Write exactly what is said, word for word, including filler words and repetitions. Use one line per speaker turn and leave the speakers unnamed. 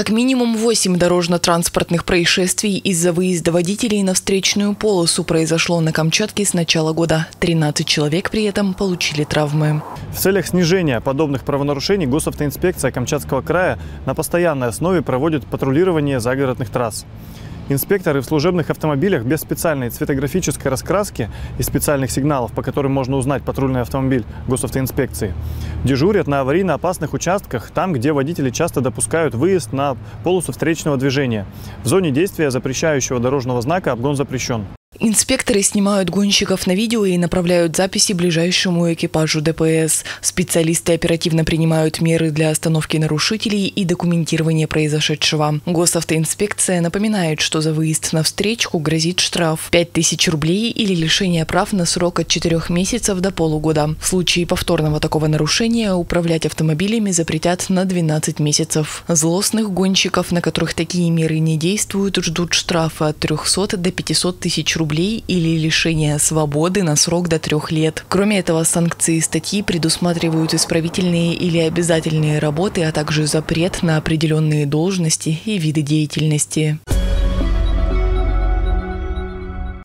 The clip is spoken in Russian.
Как минимум восемь дорожно-транспортных происшествий из-за выезда водителей на встречную полосу произошло на Камчатке с начала года. тринадцать человек при этом получили травмы.
В целях снижения подобных правонарушений госавтоинспекция Камчатского края на постоянной основе проводит патрулирование загородных трасс. Инспекторы в служебных автомобилях без специальной цветографической раскраски и специальных сигналов, по которым можно узнать патрульный автомобиль госавтоинспекции, дежурят на аварийно-опасных участках, там, где водители часто допускают выезд на полосу встречного движения. В зоне действия запрещающего дорожного знака обгон запрещен.
Инспекторы снимают гонщиков на видео и направляют записи ближайшему экипажу ДПС. Специалисты оперативно принимают меры для остановки нарушителей и документирования произошедшего. Госавтоинспекция напоминает, что за выезд на встречку грозит штраф пять тысяч рублей или лишение прав на срок от четырёх месяцев до полугода. В случае повторного такого нарушения управлять автомобилями запретят на двенадцать месяцев. Злостных гонщиков, на которых такие меры не действуют, ждут штрафы от трёхсот до пятисот тысяч рублей или лишение свободы на срок до трех лет. Кроме этого, санкции статьи предусматривают исправительные или обязательные работы, а также запрет на определенные должности и виды деятельности.